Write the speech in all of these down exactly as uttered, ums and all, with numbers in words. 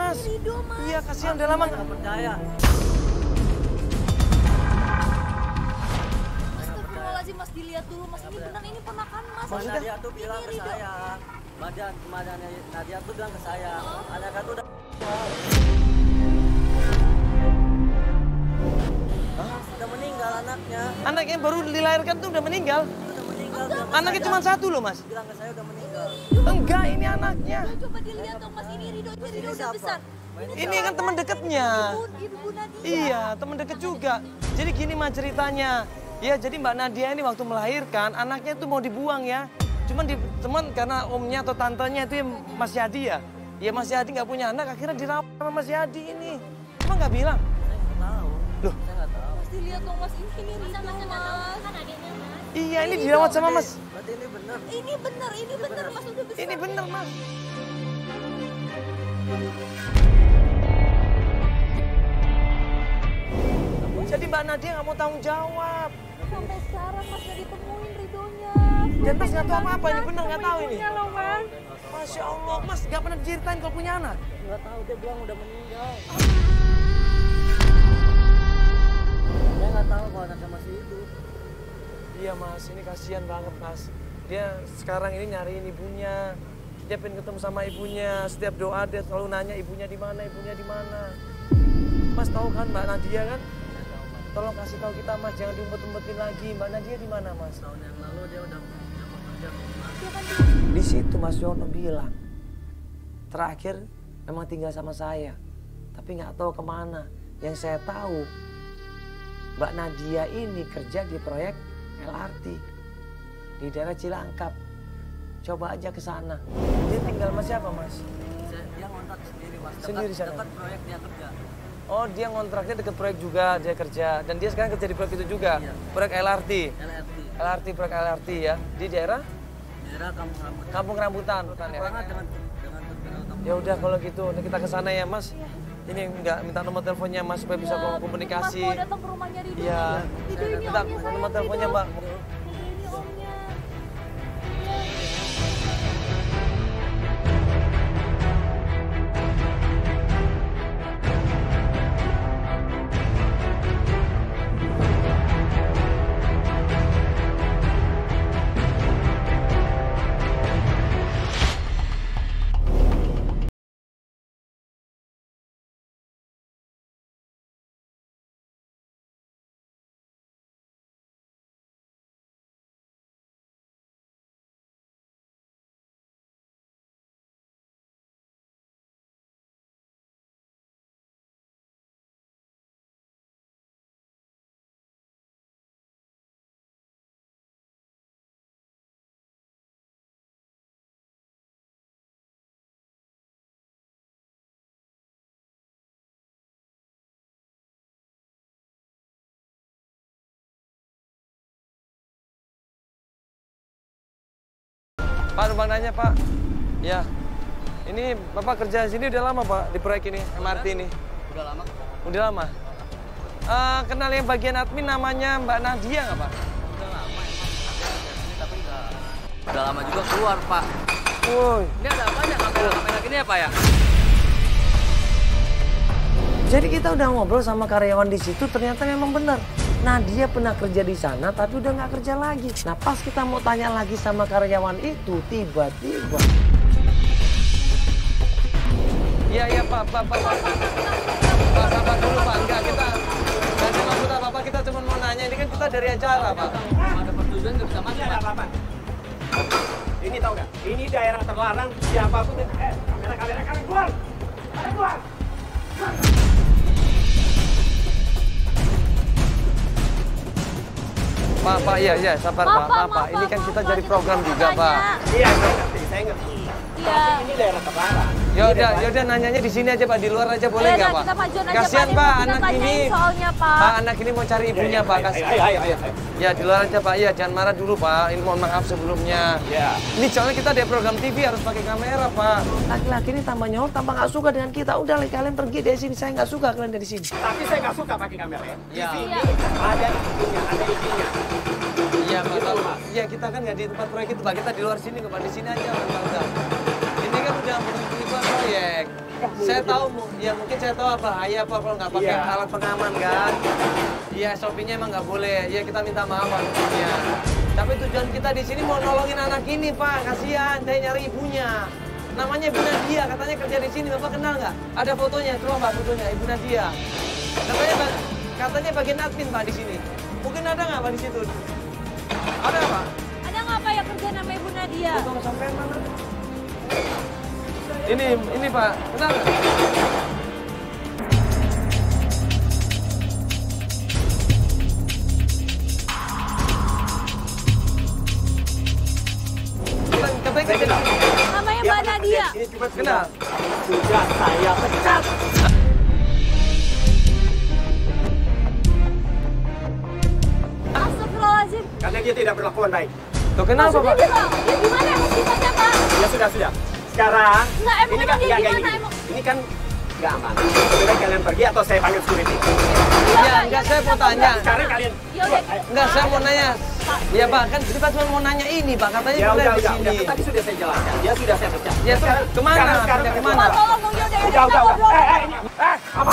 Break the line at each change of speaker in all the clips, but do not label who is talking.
mas.
Rido, mas.
Iya, kasihan udah lama nggak
percaya.
Astagfirullahaladzim, mas, dilihat dulu, mas. Ini benar, ini ponakan mas.
Mas Nadia tuh
Ini
bilang ke
Rido.
saya. Badan kemarin Nadia tuh bilang ke saya. Anaknya tuh udah.
Hah?
Udah meninggal anaknya.
Anaknya yang baru dilahirkan tuh udah meninggal.
Udah meninggal. bilang ke
Anaknya
saya.
cuma satu loh, mas.
Bilang ke saya udah meninggal.
Enggak, ini anaknya.
Coba dilihat dong, mas. Ini Rido, ini Rido udah besar.
Ini kan teman dekatnya.
Ibu, ibu Nadia.
Iya, teman deket juga. Jadi gini mas ceritanya. Ya, jadi Mbak Nadia ini waktu melahirkan, anaknya itu mau dibuang ya. Cuman di, teman karena omnya atau tantenya itu yang Mas Yadi ya. Ya Mas Yadi nggak punya anak, akhirnya dirawat sama Mas Yadi ini. Cuma nggak bilang.
Saya nggak tahu.
Loh?
Saya nggak tahu.
Mas, dilihat dong, mas. Ini, ini Rido, mas.
Kan adiknya mas.
Iya, ini dirawat sama Mas.
Berarti ini benar.
Ini benar, ini benar, mas. Udah besar.
Ini bener Mas. Jadi Mbak Nadia nggak mau tanggung jawab.
Sampai sekarang mas nggak ditemuin Ridonya.
Dan Mas nggak tahu apa-apa, ini bener nggak tahu ini.
Ibunya loh, mas.
Masya Allah, Mas nggak pernah diceritain kalau punya anak.
Nggak tahu, dia bilang udah meninggal. Saya nggak tahu kalau anaknya masih hidup.
Iya Mas, ini kasihan banget Mas. Dia sekarang ini nyariin ibunya. Dia pengen ketemu sama ibunya. Setiap doa dia selalu nanya ibunya di mana, ibunya di mana. Mas tahu kan Mbak Nadia kan? Tolong kasih tahu kita Mas, jangan diumpet-umpetin lagi. Mbak Nadia di mana Mas?
Tahun yang lalu dia udah udah bekerja Mas.
Di situ Mas Yono bilang, terakhir memang tinggal sama saya, tapi nggak tahu kemana. Yang saya tahu, Mbak Nadia ini kerja di proyek L R T di daerah Cilangkap. Coba aja ke sana. Dia tinggal sama siapa Mas?
Saya- Dia ngontrak sendiri Mas. Dekat,
Sendiri sana?
dekat proyek dia kerja.
Oh, dia ngontraknya deket proyek juga, dia kerja. Dan dia sekarang kerja di proyek itu juga,
Iya.
proyek L R T.
L R T.
L R T, proyek L R T ya, di daerah
Daerah Kampung Rambutan.
Kampung Rambutan. Bukan ya?
Banget dengan dengan terminal Kampung.
Ya udah kalau gitu, nanti kita ke sana ya Mas. Ini enggak minta nomor teleponnya Mas supaya bisa
Iya,
komunikasi.
Mas mau datang ke rumahnya Rido.
Iya.
Rido ini
Minta
omnya saya.
nomor teleponnya
Rido.
Mbak.
Rido ini omnya.
Pak, numpang nanya Pak. Ya, ini Bapak kerja di sini udah lama Pak, di proyek ini, M R T ini?
Udah lama.
Udah lama? Eh, kenal yang bagian admin namanya Mbak Nadia nggak Pak?
Udah lama emang ada ini tapi udah udah lama juga keluar Pak.
Woi.
Ini ada banyak kamera-kamera gini ya Pak ya?
Jadi kita udah ngobrol sama karyawan di situ, ternyata memang benar. Nadia pernah kerja di sana, tapi udah nggak kerja lagi. Nah pas kita mau tanya lagi sama karyawan itu, tiba-tiba. Iya, iya Pak, Pak, Pak, Pak. Pak, sabar dulu Pak, enggak kita. Nggak ada maksud apa-apa, kita cuma mau nanya, ini kan kita dari acara Pak.
Ada persetujuan nggak bisa masuk Pak.
Apa-apa. Ini tahu nggak? Ini daerah terlarang, siapapun. Eh, kamera-kamera kalian keluar! Kalian keluar!
Pak, Pak, iya, iya, sabar Pak,
Maaf,
Pak, Pak.
maaf,
Ini kan
maaf,
kita
Pak,
dari
kita
program
mau
juga
tanya.
Pak.
Iya, saya ngerti, saya ngerti.
Iya.
Tapi ini daerah terlarang.
Ya udah, ya udah nanyanya di sini aja Pak, di luar aja boleh
Ayo,
nggak
dah,
Pak?
kita majuan aja,
Kasihan
Pak.
Pak,
Ini mau
anak
kita
ini.
tanyain soalnya, Pak.
Pak, anak ini mau cari ibunya Pak,
Ayo,
kasihan.
ayo, ayo, ayo, ayo.
Ya di luar aja Pak, iya jangan marah dulu Pak. Ini mohon maaf sebelumnya.
Ya.
Ini soalnya kita ada program T V harus pakai kamera Pak. Laki-laki ini tambah nyolot, tambah nggak suka dengan kita. Udah kalian pergi dari sini, saya nggak suka kalian dari sini.
Tapi saya nggak suka pakai kamera ya. Di
Ya.
sini ada ibunya, ada ibunya.
Iya Pak, Pak. Iya kita kan nggak di tempat proyek itu Pak, kita di luar sini Pak, di sini aja Pak. Ini kan udah menuju proyek. Saya tahu, ya mungkin saya tahu bahaya Pak kalau nggak pakai
Iya.
alat pengaman kan. Iya, S O P-nya emang nggak boleh. Ya kita minta maaf Pak tentunya. Tapi tujuan kita di sini mau nolongin anak ini Pak, kasihan, saya nyari ibunya. Namanya Ibu Nadia, katanya kerja di sini. Bapak kenal nggak? Ada fotonya, coba Mbak fotonya Ibu Nadia. Katanya katanya bagian admin Pak di sini. Mungkin ada nggak Pak di situ? Ada Pak?
Ada nggak Pak yang kerja nama Ibu Nadia?
Foto sampai mana? Ini, ini Pak, kenal nggak? Katanya kerja di sini.
Namanya Mbak Nadia.
Ini cuma
Kenal?
sudah saya pecat.
Astagfirullahaladzim.
Karena dia tidak berlakuan baik.
Tuh kenapa
Maksudnya
Pak?
dia, ya gimana emang sifatnya Pak?
Ya sudah sudah. Sekarang
Nggak, emang
ini
emang
kan
dia
nggak kayak
gimana,
gini.
emang?
Ini kan nggak aman. Lebih baik kalian pergi atau saya panggil security.
Ya, enggak, saya mau tanya.
Sekarang kalian.
Ya udah.
Enggak, saya mau nanya. Ya Pak, kan kita cuma mau nanya ini Pak, katanya
Ya
boleh
udah
di
udah udah.
sini.
Tadi sudah saya jelaskan. Dia sudah saya pecat.
Ya tuh, kemana?
Sekarang sekarang
Pindah
kemana?
kemana?
Pak tolong dong, ya udah, ya
Udah udah
kita
udah.
ngobrol.
Eh eh ini. Eh apa?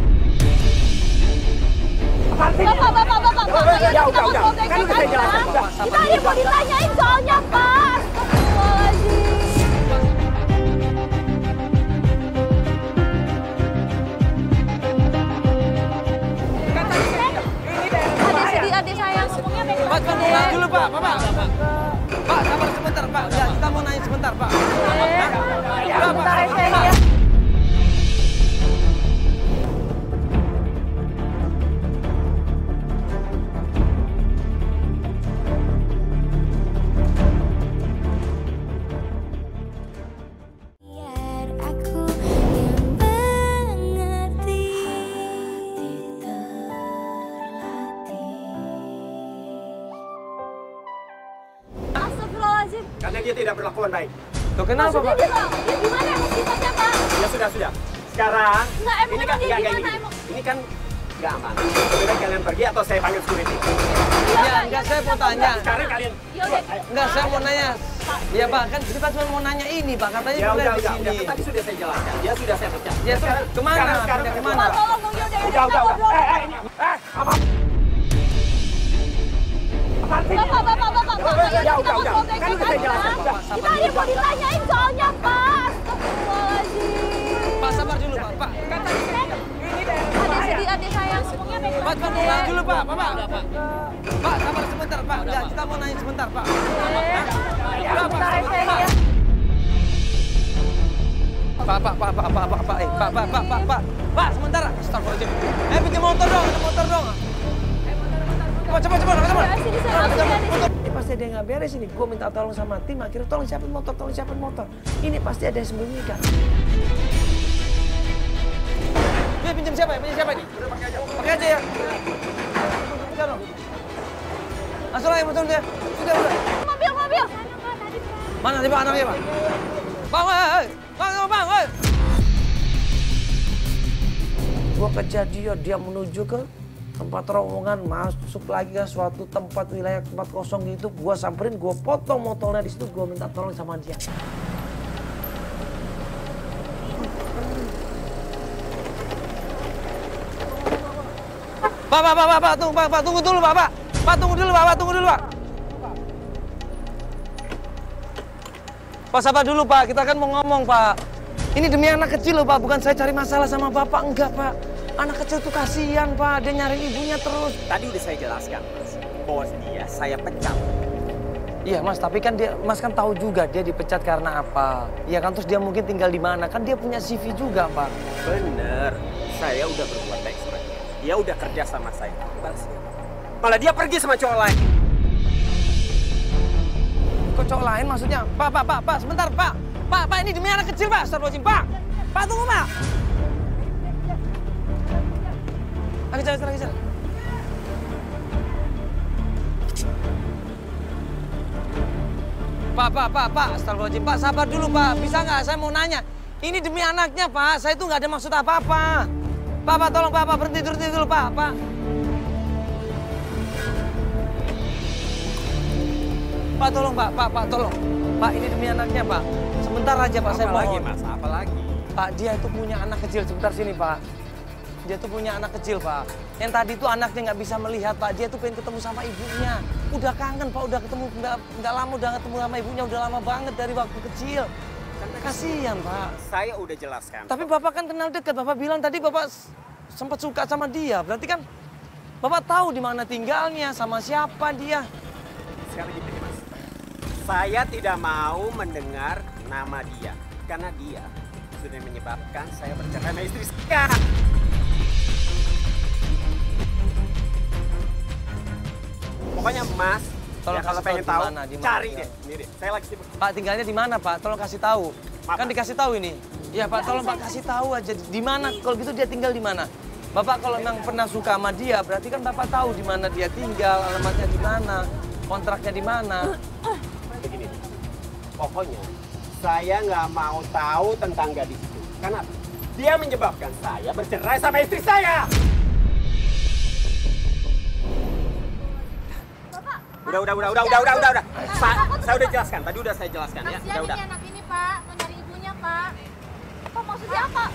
Apaan sih?
Bapak, bapak, bapak, bapak,
Udah,
ayo
udah,
kita
udah,
ngobrol
udah. Kan
baik-baik
udah saya
aja.
jelaskan. Udah.
Kita ini mau ditanyain soalnya Pak. Astagfirullahaladzim. Adik sedih, adik sayang, ngomongnya
Pak,
baik-baik
Pak, Pak,
deh.
dulu Pak, Pak, Pak. Pak, sabar sebentar Pak. Ya, kita mau nanya sebentar Pak.
Eh,
Pak, Pak,
bentar ya,
Pak,
sayang
Pak.
ya.
Biar aku yang mengerti, hati terlatih.
Astagfirullahaladzim.
Karena dia tidak berlakuan baik.
Tuh kenapa
Maksudnya
Pak?
dia, ya gimana emang sifatnya Pak?
Ya sudah sudah. Sekarang
Nggak, emang
ini
emang
kan
dia
nggak kayak
gimana,
gini.
emang?
Ini kan nggak aman. Lebih baik kalian pergi atau saya panggil security.
Ya, enggak, saya mau tanya.
Sekarang kalian.
Ya udah.
Enggak, saya mau nanya. Ya Pak, kan kita cuma mau nanya ini Pak, katanya
Ya
boleh
udah
di
udah udah.
sini.
Tadi sudah saya jelaskan. Dia sudah saya pecat.
Ya tuh, kemana?
Sekarang sekarang
Pindah
kemana?
Pak tolong dong, ya udah, ya
Udah
udah, kita
udah udah.
ngobrol.
Eh eh ini. Eh apa? Apaan sih?
Bapak, bapak, bapak,
Ya
Pak,
udah,
ayo
ya
kita
udah, udah.
ngobrol
Kan udah
baik-baik
saya
aja.
jelaskan. Udah.
Kita ini mau ditanyain soalnya Pak. Astagfirullahaladzim.
Pak, sabar dulu Pak. Pak,
Adik sedih, adik sayang, ngomongnya
Pak,
baik-baik
Pak,
deh.
Pak, dulu Pak, Pak, Pak. Pak, sabar sebentar Pak. Ya, kita mau nanya sebentar Pak.
Eh,
Pak, Pak,
bentar ya,
sabar,
sayang
Pak.
ya.
Pak, Pak, Pak, Pak, Pak, Pak, Pak, eh, Pak, Pak, Pak, Pak, Pak, Pak, sebentar, astagfirullahaladzim. Eh, pinjam motor dong, pinjam motor dong. Cepat, cepat, cepat, cepat.
Ya, sini saya ambil ya, nih.
Ini pasti ada yang nggak beres ini. Gue minta tolong sama tim, akhirnya tolong siapin motor, tolong siapin motor. Ini pasti ada yang sembunyikan. Dia pinjam siapa ya? Pinjam siapa ini? Udah pakai aja. Pakai aja ya. Udah dong. Langsung aja motor dia. Sudah, udah.
Mobil, mobil.
Mana sih Pak anaknya Pak? Bang, eh, bang, bang, eh. Gua kejar dia, dia menuju ke tempat terowongan, masuk lagi ke suatu tempat wilayah tempat kosong gitu. Gua samperin, gua potong motornya di situ, gua minta tolong sama dia. Pak, Pak, Pak, Pak, Pak, tunggu, Pak, Pak, tunggu dulu, Pak, Pak. Pak, tunggu dulu, Pak, Pak, tunggu dulu, Pak. Pak, sabar dulu, Pak. Kita kan mau ngomong, Pak. Ini demi anak kecil loh, Pak. Bukan saya cari masalah sama Bapak. Enggak, Pak. Anak kecil tuh kasihan, Pak. Dia nyari ibunya terus.
Tadi udah saya jelaskan, Mas. Bahwa dia saya pecat.
Iya, Mas. Tapi kan dia, Mas kan tahu juga dia dipecat karena apa. Iya kan, terus dia mungkin tinggal di mana. Kan dia punya C V juga, Pak.
Bener. Saya udah berbuat baik sama dia. Dia udah kerja sama saya. Balasnya. Malah dia pergi sama cowok lain.
Kok cowok lain maksudnya? Pak, Pak, Pak, Pak, sebentar, Pak. Pak, Pak, ini demi anak kecil, Pak. Astagfirullahaladzim, Pak. Pak, tunggu, Pak. Lagi jalan, lagi jalan. Pak, Pak, Pak, Pak. Astagfirullahaladzim, Pak. Sabar dulu, Pak. Bisa nggak? Saya mau nanya. Ini demi anaknya, Pak. Saya itu nggak ada maksud apa-apa. Pak, Pak, tolong, Pak, Pak. Berhenti, berhenti dulu, Pak. Pak. Pak, tolong, Pak. Pak, Pak, tolong. Pak, ini demi anaknya, Pak. Sebentar aja, Pak. Saya
Apa lagi,
mohon.
Mas? Apa lagi?
Pak, dia itu punya anak kecil. Sebentar sini, Pak. Dia tuh punya anak kecil, Pak. Yang tadi tuh anaknya nggak bisa melihat, Pak. Dia tuh pengen ketemu sama ibunya. Udah kangen, Pak. Udah ketemu, nggak, nggak lama udah ketemu sama ibunya. Udah lama banget dari waktu kecil. Kasihan, Pak.
Saya udah jelaskan.
Tapi Bapak kan kenal dekat. Bapak bilang tadi Bapak sempat suka sama dia. Berarti kan Bapak tahu di mana tinggalnya, sama siapa dia.
Sekarang gini, Mas. Saya tidak mau mendengar nama dia. Karena dia sudah menyebabkan saya bercerai sama istri saya. Pokoknya Mas,
Tolong
ya kalau
kasih
pengen
tahu
tahu,
di mana, di mana
cari
dia.
deh. Ini deh, saya lagi sibuk.
Pak, tinggalnya di mana, Pak? Tolong kasih tahu.
Maaf,
Kan
Pak.
dikasih tahu ini. Iya, Pak, tolong Pak kasih tahu aja di mana. Kalau gitu dia tinggal di mana? Bapak kalau memang pernah suka sama dia, berarti kan Bapak tahu di mana dia tinggal, alamatnya di mana, kontraknya di mana.
Begini, pokoknya saya nggak mau tahu tentang gadis itu. Karena dia menyebabkan saya bercerai sama istri saya. Udah, udah, udah, udah, udah, udah, udah, udah. Pak, saya udah jelaskan. Tadi udah saya jelaskan ya.
Kasihan
Udah, udah.
ini anak ini, Pak. Mau nyari ibunya, Pak. Pak, maksudnya apa?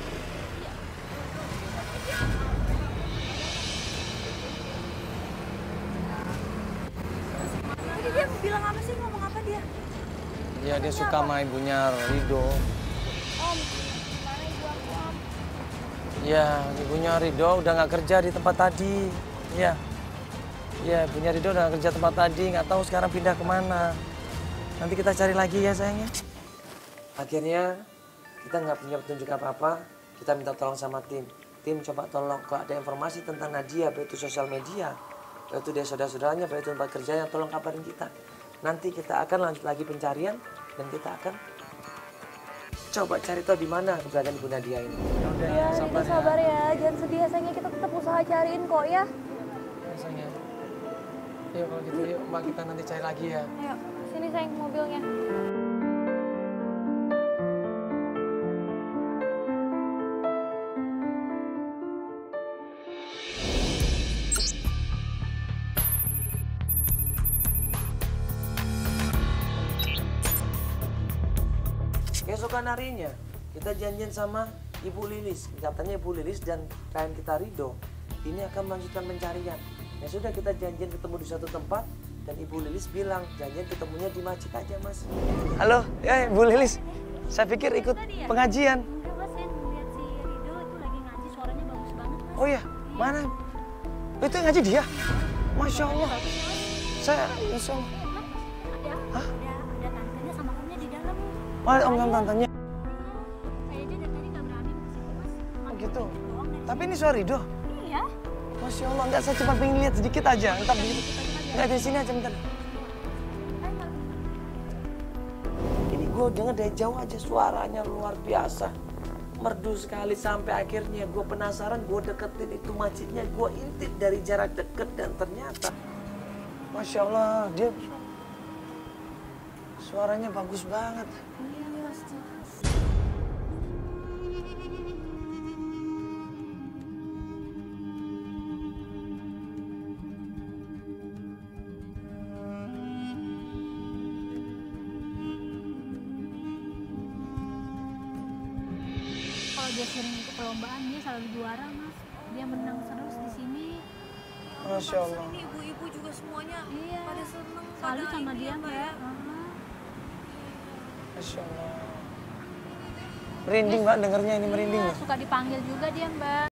Tadi dia bilang apa sih? Ngomong apa dia?
Iya, dia suka sama ibunya Rido.
Om, gimana ibu aku, Om?
Iya, ibunya Rido udah nggak kerja di tempat tadi. Iya. Iya, ibunya Rido udah nggak kerja tempat tadi, nggak tahu sekarang pindah kemana. Nanti kita cari lagi ya sayangnya. Akhirnya kita nggak punya petunjuk apa-apa, kita minta tolong sama tim. Tim coba tolong kalau ada informasi tentang Nadia, baik itu sosial media, baik itu dia saudara-saudaranya, baik itu tempat kerjanya, tolong kabarin kita. Nanti kita akan lanjut lagi pencarian dan kita akan coba cari tahu di mana keberadaan Ibu Nadia ini. Yaudah,
Ya, Rido sabar ya. Jangan sedih ya, sayangnya. Kita tetap usaha cariin kok ya.
Sayangnya. Yuk kalau gitu yuk Mbak kita nanti cari lagi ya.
Ayo, sini sayang mobilnya.
Keesokan harinya kita janjian sama Ibu Lilis. Katanya Ibu Lilis dan klien kita Rido ini akan melanjutkan pencarian. Ya sudah kita janjian ketemu di suatu tempat dan Ibu Lilis bilang janjian ketemunya di masjid aja Mas. Halo, ya Ibu Lilis. Saya pikir ikut pengajian.
Enggak, Mas, saya ngeliat si Rido itu lagi ngaji, suaranya bagus banget, Mas.
Oh iya, mana? Itu yang ngaji dia? Masya Allah. Saya, Masya Allah.
Ada,
Hah?
ada, ada tantenya sama omnya di dalam.
Mana om dan tantenya?
Saya aja dari tadi nggak berani ke situ, Mas.
Oh gitu.
Doang dari
Tapi ini suara Rido.
Iya.
Masya Allah, enggak, saya cuma pengen lihat sedikit aja. Entar di, enggak di sini aja, bentar. Ini gue denger dari jauh aja suaranya luar biasa. Merdu sekali sampai akhirnya gue penasaran, gue deketin itu masjidnya, gue intip dari jarak deket dan ternyata Masya Allah, dia suaranya bagus banget.
Kalau dia sering ikut perlombaan, dia selalu juara, Mas. Dia menang terus di sini.
Masya Allah.
Ini ibu-ibu juga semuanya
Iya.
pada seneng.
Salut
pada
sama
ini
dia,
ya, Mbak ya.
Mbak. Aha.
Masya Allah. Merinding mbak, dengernya ini merinding
Iya,
loh.
suka dipanggil juga dia, Mbak.